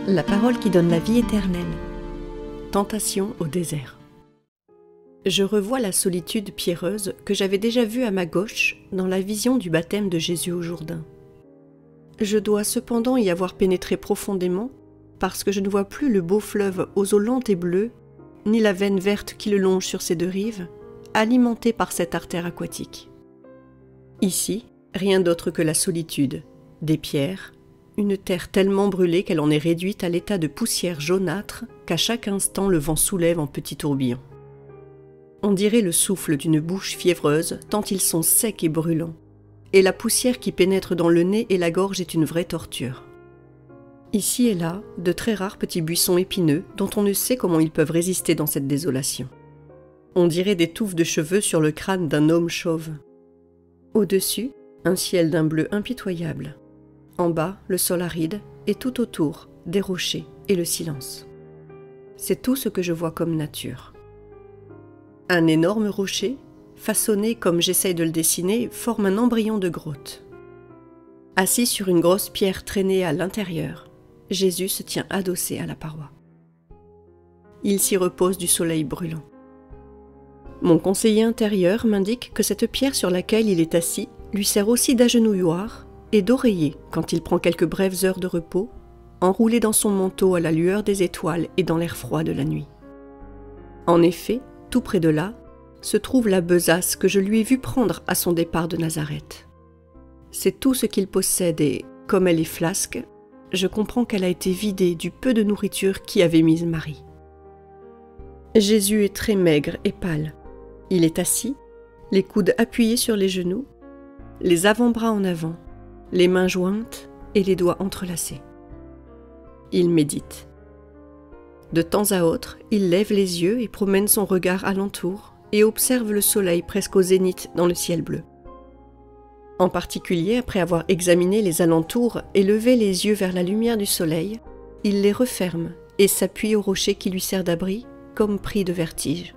La parole qui donne la vie éternelle. Tentation au désert. Je revois la solitude pierreuse que j'avais déjà vue à ma gauche dans la vision du baptême de Jésus au Jourdain. Je dois cependant y avoir pénétré profondément parce que je ne vois plus le beau fleuve aux eaux lentes et bleues, ni la veine verte qui le longe sur ses deux rives, alimentée par cette artère aquatique. Ici, rien d'autre que la solitude, des pierres, une terre tellement brûlée qu'elle en est réduite à l'état de poussière jaunâtre qu'à chaque instant le vent soulève en petits tourbillons. On dirait le souffle d'une bouche fiévreuse tant ils sont secs et brûlants, et la poussière qui pénètre dans le nez et la gorge est une vraie torture. Ici et là, de très rares petits buissons épineux dont on ne sait comment ils peuvent résister dans cette désolation. On dirait des touffes de cheveux sur le crâne d'un homme chauve. Au-dessus, un ciel d'un bleu impitoyable. En bas, le sol aride, et tout autour, des rochers et le silence. C'est tout ce que je vois comme nature. Un énorme rocher, façonné comme j'essaye de le dessiner, forme un embryon de grotte. Assis sur une grosse pierre traînée à l'intérieur, Jésus se tient adossé à la paroi. Il s'y repose du soleil brûlant. Mon conseiller intérieur m'indique que cette pierre sur laquelle il est assis lui sert aussi d'agenouilloir et d'oreiller quand il prend quelques brèves heures de repos, enroulé dans son manteau à la lueur des étoiles et dans l'air froid de la nuit. En effet, tout près de là, se trouve la besace que je lui ai vu prendre à son départ de Nazareth. C'est tout ce qu'il possède et, comme elle est flasque, je comprends qu'elle a été vidée du peu de nourriture qu'y avait mise Marie. Jésus est très maigre et pâle. Il est assis, les coudes appuyés sur les genoux, les avant-bras en avant, les mains jointes et les doigts entrelacés. Il médite. De temps à autre, il lève les yeux et promène son regard alentour et observe le soleil presque au zénith dans le ciel bleu. En particulier, après avoir examiné les alentours et levé les yeux vers la lumière du soleil, il les referme et s'appuie au rocher qui lui sert d'abri, comme pris de vertige.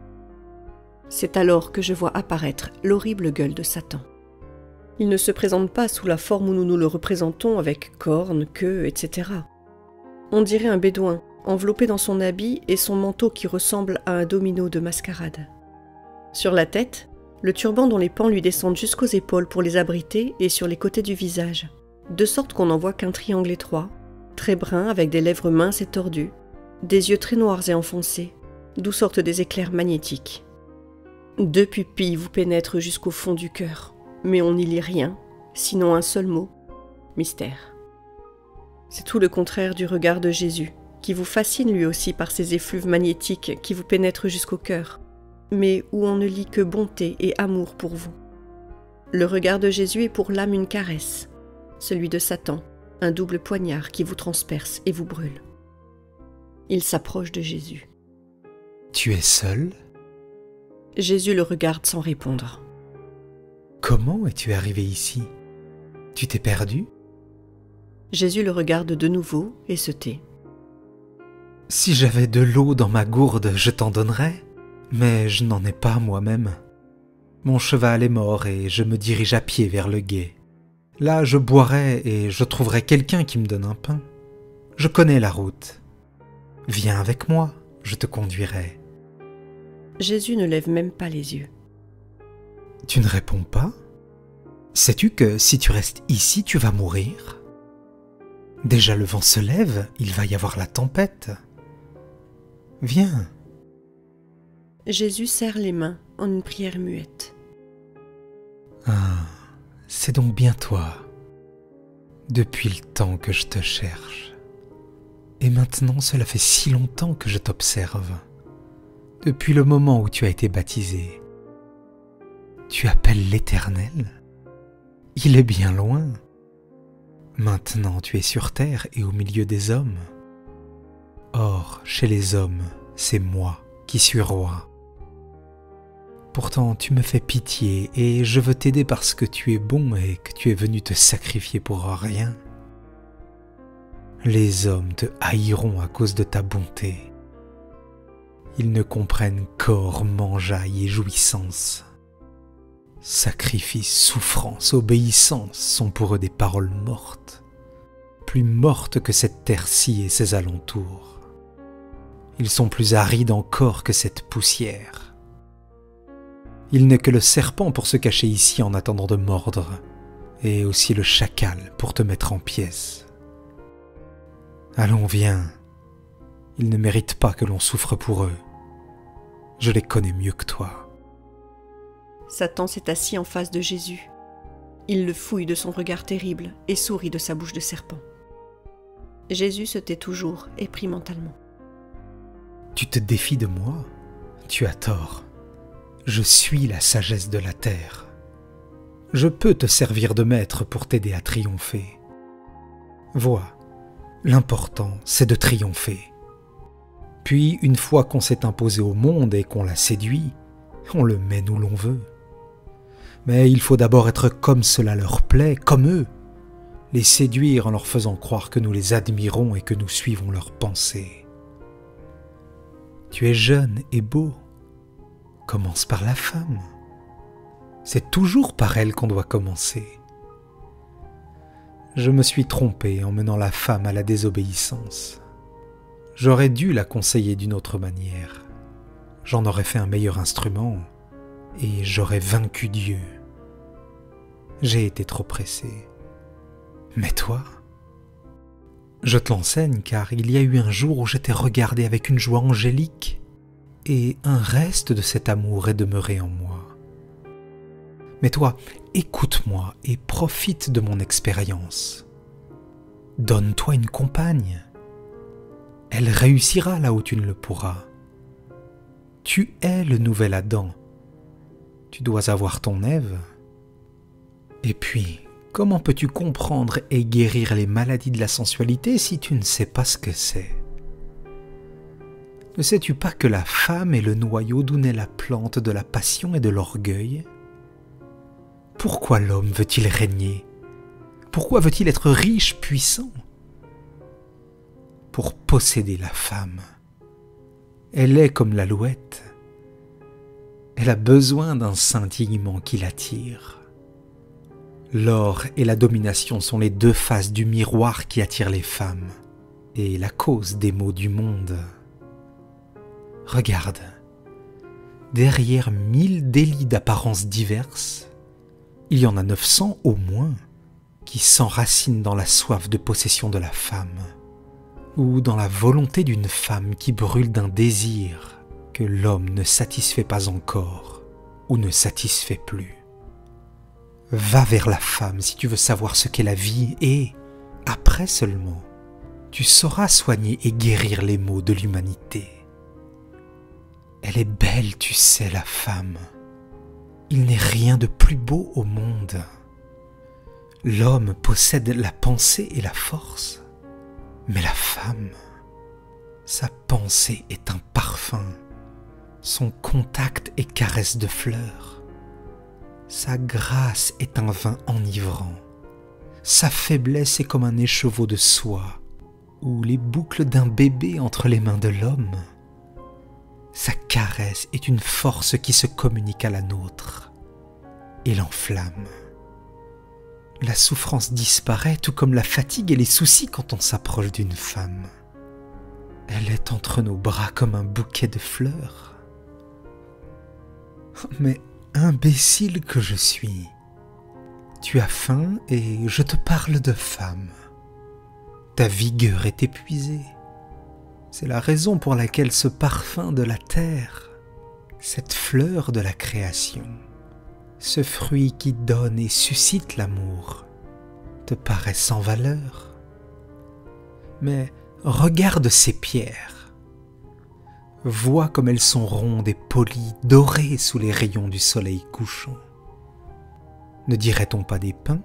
C'est alors que je vois apparaître l'horrible gueule de Satan. Il ne se présente pas sous la forme où nous nous le représentons avec cornes, queue, etc. On dirait un bédouin, enveloppé dans son habit et son manteau qui ressemble à un domino de mascarade. Sur la tête, le turban dont les pans lui descendent jusqu'aux épaules pour les abriter et sur les côtés du visage, de sorte qu'on n'en voit qu'un triangle étroit, très brun avec des lèvres minces et tordues, des yeux très noirs et enfoncés, d'où sortent des éclairs magnétiques. Deux pupilles vous pénètrent jusqu'au fond du cœur, mais on n'y lit rien, sinon un seul mot, mystère. C'est tout le contraire du regard de Jésus, qui vous fascine lui aussi par ses effluves magnétiques qui vous pénètrent jusqu'au cœur, mais où on ne lit que bonté et amour pour vous. Le regard de Jésus est pour l'âme une caresse, celui de Satan, un double poignard qui vous transperce et vous brûle. Il s'approche de Jésus. « Tu es seul ?» Jésus le regarde sans répondre. « Comment es-tu arrivé ici? Tu t'es perdu ?» Jésus le regarde de nouveau et se tait. « Si j'avais de l'eau dans ma gourde, je t'en donnerais, mais je n'en ai pas moi-même. Mon cheval est mort et je me dirige à pied vers le gué. Là, je boirai et je trouverai quelqu'un qui me donne un pain. Je connais la route. Viens avec moi, je te conduirai. » Jésus ne lève même pas les yeux. « Tu ne réponds pas? Sais-tu que si tu restes ici, tu vas mourir? Déjà le vent se lève, il va y avoir la tempête. Viens. » Jésus serre les mains en une prière muette. « Ah, c'est donc bien toi. Depuis le temps que je te cherche. Et maintenant, cela fait si longtemps que je t'observe. Depuis le moment où tu as été baptisé. Tu appelles l'Éternel? Il est bien loin. Maintenant tu es sur terre et au milieu des hommes. Or, chez les hommes, c'est moi qui suis roi. Pourtant tu me fais pitié et je veux t'aider parce que tu es bon et que tu es venu te sacrifier pour rien. Les hommes te haïront à cause de ta bonté. Ils ne comprennent qu'or, mangeaille et jouissance. Sacrifice, souffrance, obéissance sont pour eux des paroles mortes. plus mortes que cette terre-ci et ses alentours. Ils sont plus arides encore que cette poussière. Il n'est que le serpent pour se cacher ici en attendant de mordre, et aussi le chacal pour te mettre en pièces. Allons, viens. Ils ne méritent pas que l'on souffre pour eux. Je les connais mieux que toi. Satan s'est assis en face de Jésus. Il le fouille de son regard terrible et sourit de sa bouche de serpent. Jésus se tait toujours et prie mentalement. Tu te défies de moi? Tu as tort. Je suis la sagesse de la terre. Je peux te servir de maître pour t'aider à triompher. Vois, l'important, c'est de triompher. Puis, une fois qu'on s'est imposé au monde et qu'on l'a séduit, on le mène où l'on veut. Mais il faut d'abord être comme cela leur plaît, comme eux, les séduire en leur faisant croire que nous les admirons et que nous suivons leurs pensées. Tu es jeune et beau. Commence par la femme. C'est toujours par elle qu'on doit commencer. Je me suis trompé en menant la femme à la désobéissance. J'aurais dû la conseiller d'une autre manière. J'en aurais fait un meilleur instrument et j'aurais vaincu Dieu. J'ai été trop pressé. Mais toi, je te l'enseigne car il y a eu un jour où je t'ai regardé avec une joie angélique et un reste de cet amour est demeuré en moi. Mais toi, écoute-moi et profite de mon expérience. Donne-toi une compagne. Elle réussira là où tu ne le pourras. Tu es le nouvel Adam. Tu dois avoir ton Ève. Et puis, comment peux-tu comprendre et guérir les maladies de la sensualité si tu ne sais pas ce que c'est? Ne sais-tu pas que la femme est le noyau d'où naît la plante de la passion et de l'orgueil? Pourquoi l'homme veut-il régner? Pourquoi veut-il être riche, puissant? Pour posséder la femme. Elle est comme l'alouette. Elle a besoin d'un scintillement qui l'attire. L'or et la domination sont les deux faces du miroir qui attire les femmes et la cause des maux du monde. Regarde, derrière 1000 délits d'apparence diverses, il y en a 900 au moins qui s'enracinent dans la soif de possession de la femme ou dans la volonté d'une femme qui brûle d'un désir que l'homme ne satisfait pas encore ou ne satisfait plus. Va vers la femme si tu veux savoir ce qu'est la vie et, après seulement, tu sauras soigner et guérir les maux de l'humanité. Elle est belle, tu sais, la femme. Il n'est rien de plus beau au monde. L'homme possède la pensée et la force, mais la femme, sa pensée est un parfum, son contact est caresse de fleurs, sa grâce est un vin enivrant, sa faiblesse est comme un écheveau de soie ou les boucles d'un bébé entre les mains de l'homme. Sa caresse est une force qui se communique à la nôtre et l'enflamme. La souffrance disparaît tout comme la fatigue et les soucis quand on s'approche d'une femme. Elle est entre nos bras comme un bouquet de fleurs. Mais imbécile que je suis, tu as faim et je te parle de femme. Ta vigueur est épuisée. C'est la raison pour laquelle ce parfum de la terre, cette fleur de la création, ce fruit qui donne et suscite l'amour, te paraît sans valeur. Mais regarde ces pierres. Vois comme elles sont rondes et polies, dorées sous les rayons du soleil couchant. Ne dirait-on pas des pins?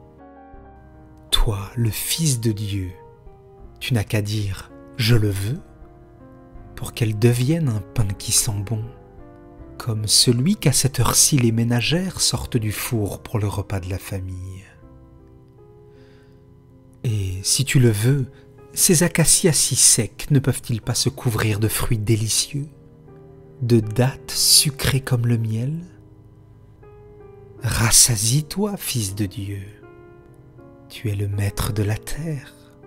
Toi, le Fils de Dieu, tu n'as qu'à dire « Je le veux » pour qu'elle devienne un pain qui sent bon, comme celui qu'à cette heure-ci les ménagères sortent du four pour le repas de la famille. Et si tu le veux, ces acacias si secs ne peuvent-ils pas se couvrir de fruits délicieux, de dattes sucrées comme le miel? Rassasie-toi, Fils de Dieu. Tu es le maître de la terre.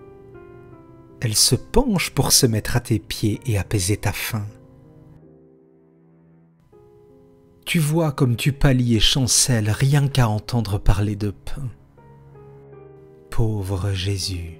Elle se penche pour se mettre à tes pieds et apaiser ta faim. Tu vois comme tu pâlis et chancelles rien qu'à entendre parler de pain. Pauvre Jésus,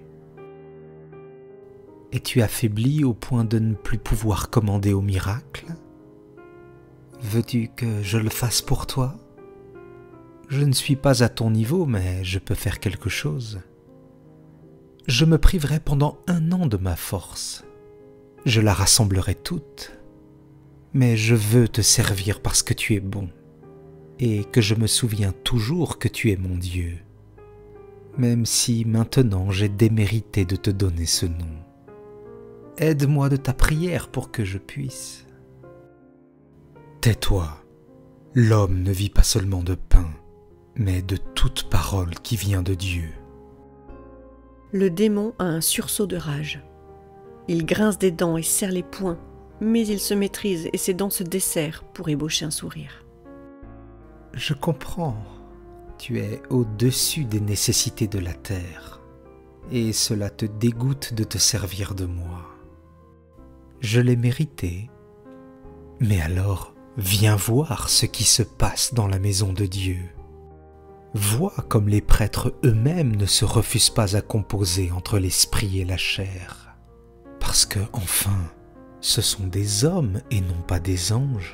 es-tu affaibli au point de ne plus pouvoir commander au miracle? Veux-tu que je le fasse pour toi? Je ne suis pas à ton niveau, mais je peux faire quelque chose. Je me priverai pendant 1 an de ma force. Je la rassemblerai toute. Mais je veux te servir parce que tu es bon, et que je me souviens toujours que tu es mon Dieu, même si maintenant j'ai démérité de te donner ce nom. Aide-moi de ta prière pour que je puisse. Tais-toi, l'homme ne vit pas seulement de pain, mais de toute parole qui vient de Dieu. Le démon a un sursaut de rage. Il grince des dents et serre les poings, mais il se maîtrise et ses dents se desserrent pour ébaucher un sourire. Je comprends, tu es au-dessus des nécessités de la terre, et cela te dégoûte de te servir de moi. Je l'ai mérité, mais alors viens voir ce qui se passe dans la maison de Dieu. Vois comme les prêtres eux-mêmes ne se refusent pas à composer entre l'esprit et la chair, parce que, enfin, ce sont des hommes et non pas des anges.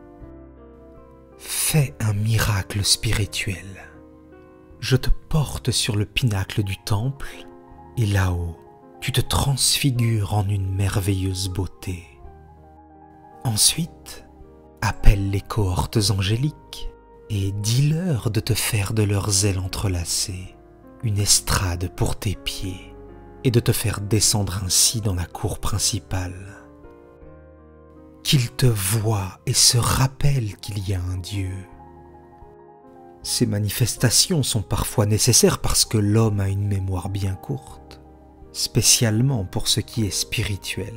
Fais un miracle spirituel. Je te porte sur le pinacle du temple, et là-haut, tu te transfigures en une merveilleuse beauté. Ensuite, appelle les cohortes angéliques et dis-leur de te faire de leurs ailes entrelacées une estrade pour tes pieds et de te faire descendre ainsi dans la cour principale. Qu'ils te voient et se rappellent qu'il y a un Dieu. Ces manifestations sont parfois nécessaires parce que l'homme a une mémoire bien courte, spécialement pour ce qui est spirituel.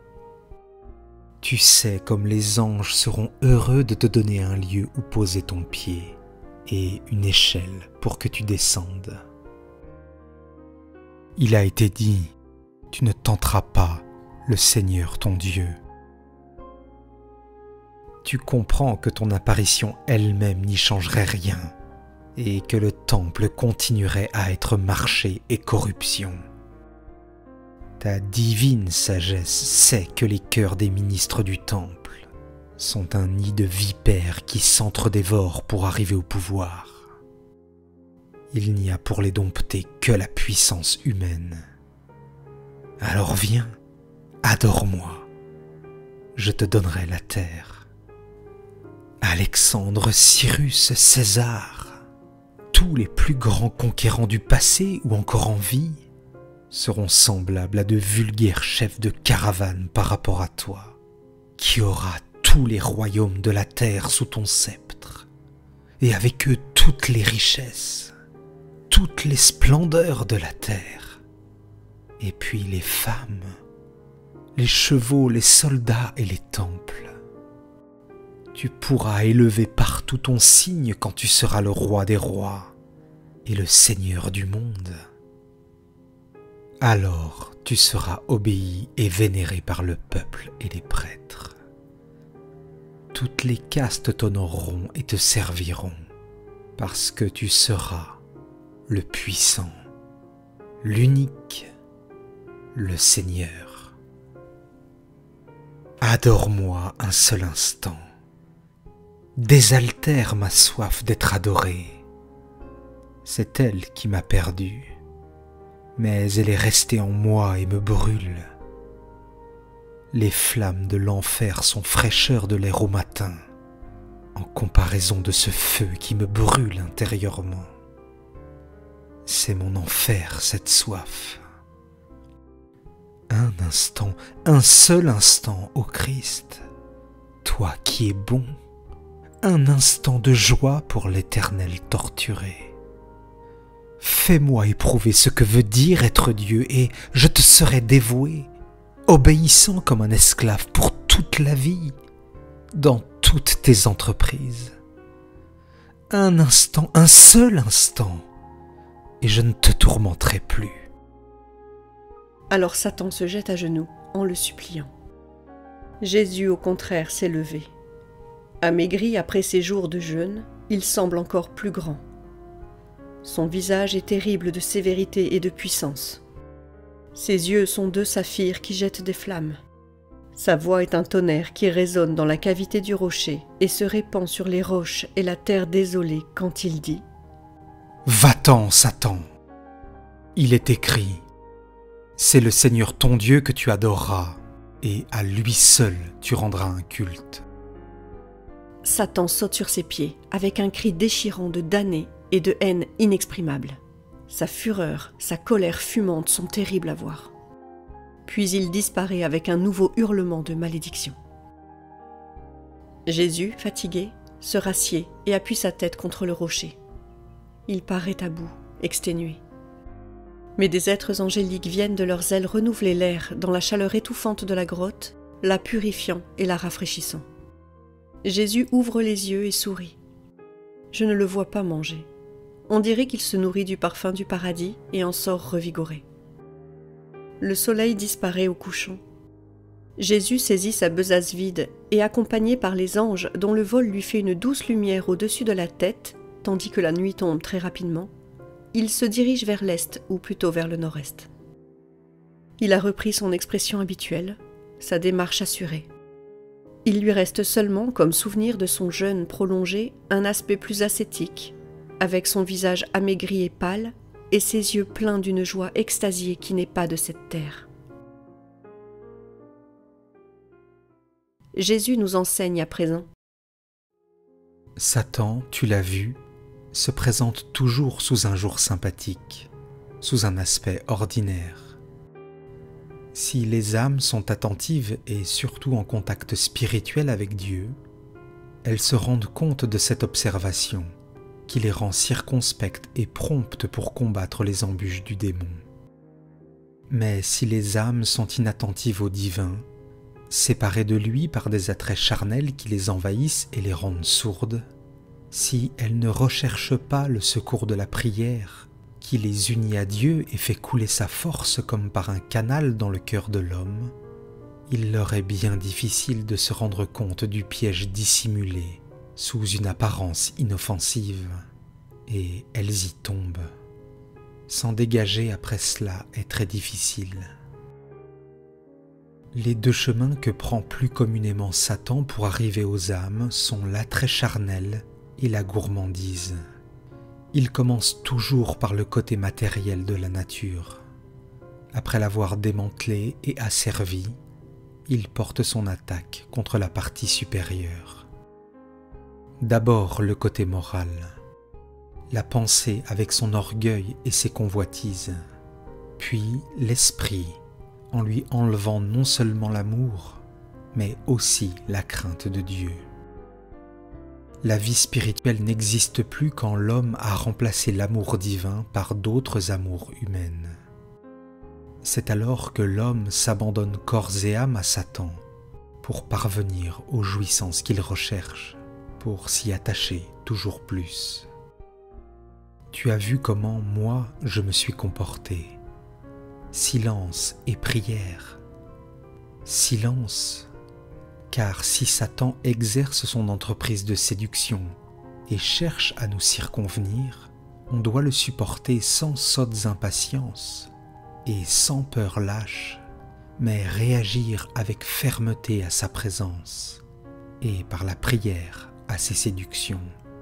Tu sais comme les anges seront heureux de te donner un lieu où poser ton pied et une échelle pour que tu descendes. Il a été dit, tu ne tenteras pas le Seigneur ton Dieu. Tu comprends que ton apparition elle-même n'y changerait rien et que le temple continuerait à être marché et corruption. Ta divine sagesse sait que les cœurs des ministres du temple sont un nid de vipères qui s'entre-dévorent pour arriver au pouvoir. Il n'y a pour les dompter que la puissance humaine. Alors viens, adore-moi, je te donnerai la terre. Alexandre, Cyrus, César, tous les plus grands conquérants du passé ou encore en vie, seront semblables à de vulgaires chefs de caravane par rapport à toi, qui auras tous les royaumes de la terre sous ton sceptre, et avec eux toutes les richesses, toutes les splendeurs de la terre, et puis les femmes, les chevaux, les soldats et les temples. Tu pourras élever partout ton signe quand tu seras le roi des rois et le seigneur du monde. Alors tu seras obéi et vénéré par le peuple et les prêtres. Toutes les castes t'honoreront et te serviront, parce que tu seras le puissant, l'unique, le Seigneur. Adore-moi un seul instant. Désaltère ma soif d'être adoré. C'est elle qui m'a perdu, mais elle est restée en moi et me brûle. Les flammes de l'enfer sont fraîcheur de l'air au matin, en comparaison de ce feu qui me brûle intérieurement. C'est mon enfer, cette soif. Un instant, un seul instant, ô Christ, toi qui es bon, un instant de joie pour l'Éternel torturé. Fais-moi éprouver ce que veut dire être Dieu et je te serai dévoué, obéissant comme un esclave pour toute la vie, dans toutes tes entreprises. Un instant, un seul instant, et je ne te tourmenterai plus. Alors Satan se jette à genoux en le suppliant. Jésus, au contraire, s'est levé. Amaigri après ses jours de jeûne, il semble encore plus grand. Son visage est terrible de sévérité et de puissance. Ses yeux sont deux saphirs qui jettent des flammes. Sa voix est un tonnerre qui résonne dans la cavité du rocher et se répand sur les roches et la terre désolée quand il dit « Va-t'en, Satan ! Il est écrit, c'est le Seigneur ton Dieu que tu adoreras, et à lui seul tu rendras un culte. » Satan saute sur ses pieds avec un cri déchirant de damné et de haine inexprimable. Sa fureur, sa colère fumante sont terribles à voir. Puis il disparaît avec un nouveau hurlement de malédiction. Jésus, fatigué, se rassied et appuie sa tête contre le rocher. Il paraît à bout, exténué. Mais des êtres angéliques viennent de leurs ailes renouveler l'air dans la chaleur étouffante de la grotte, la purifiant et la rafraîchissant. Jésus ouvre les yeux et sourit. Je ne le vois pas manger. On dirait qu'il se nourrit du parfum du paradis et en sort revigoré. Le soleil disparaît au couchant. Jésus saisit sa besace vide et, accompagné par les anges dont le vol lui fait une douce lumière au-dessus de la tête, tandis que la nuit tombe très rapidement, il se dirige vers l'est ou plutôt vers le nord-est. Il a repris son expression habituelle, sa démarche assurée. Il lui reste seulement, comme souvenir de son jeûne prolongé, un aspect plus ascétique, avec son visage amaigri et pâle, et ses yeux pleins d'une joie extasiée qui n'est pas de cette terre. Jésus nous enseigne à présent. Satan, tu l'as vu, se présente toujours sous un jour sympathique, sous un aspect ordinaire. Si les âmes sont attentives et surtout en contact spirituel avec Dieu, elles se rendent compte de cette observation qui les rend circonspectes et promptes pour combattre les embûches du démon. Mais si les âmes sont inattentives au divin, séparées de lui par des attraits charnels qui les envahissent et les rendent sourdes, si elles ne recherchent pas le secours de la prière, qui les unit à Dieu et fait couler sa force comme par un canal dans le cœur de l'homme, il leur est bien difficile de se rendre compte du piège dissimulé sous une apparence inoffensive, et elles y tombent. S'en dégager après cela est très difficile. Les deux chemins que prend plus communément Satan pour arriver aux âmes sont l'attrait charnel et la gourmandise. Il commence toujours par le côté matériel de la nature. Après l'avoir démantelé et asservi, il porte son attaque contre la partie supérieure. D'abord le côté moral, la pensée avec son orgueil et ses convoitises, puis l'esprit, en lui enlevant non seulement l'amour, mais aussi la crainte de Dieu. La vie spirituelle n'existe plus quand l'homme a remplacé l'amour divin par d'autres amours humaines. C'est alors que l'homme s'abandonne corps et âme à Satan pour parvenir aux jouissances qu'il recherche, pour s'y attacher toujours plus. Tu as vu comment moi je me suis comporté. Silence et prière. Silence, car si Satan exerce son entreprise de séduction et cherche à nous circonvenir, on doit le supporter sans sottes impatiences et sans peur lâche, mais réagir avec fermeté à sa présence et par la prière à ses séductions.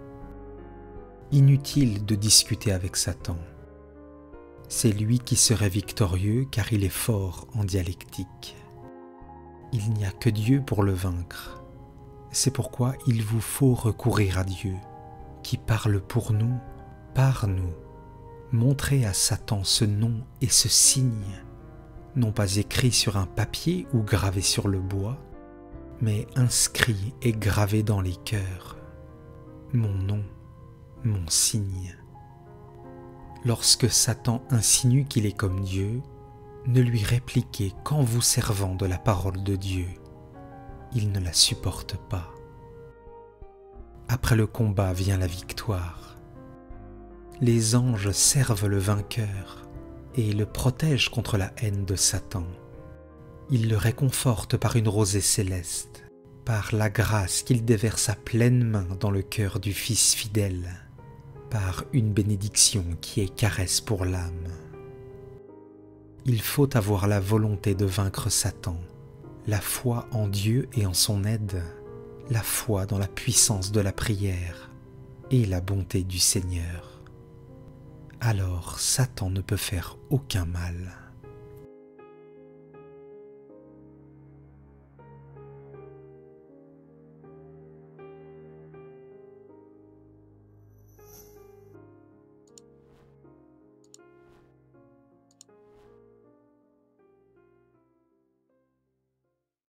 Inutile de discuter avec Satan. C'est lui qui serait victorieux car il est fort en dialectique. Il n'y a que Dieu pour le vaincre. C'est pourquoi il vous faut recourir à Dieu, qui parle pour nous, par nous. Montrez à Satan ce nom et ce signe, non pas écrit sur un papier ou gravé sur le bois, mais inscrit et gravé dans les cœurs. Mon nom, mon signe. Lorsque Satan insinue qu'il est comme Dieu, ne lui répliquez qu'en vous servant de la parole de Dieu. Il ne la supporte pas. Après le combat vient la victoire. Les anges servent le vainqueur. et le protège contre la haine de Satan. Il le réconforte par une rosée céleste, par la grâce qu'il déverse à pleine main dans le cœur du Fils fidèle, par une bénédiction qui est caresse pour l'âme. Il faut avoir la volonté de vaincre Satan, la foi en Dieu et en son aide, la foi dans la puissance de la prière et la bonté du Seigneur. Alors Satan ne peut faire aucun mal.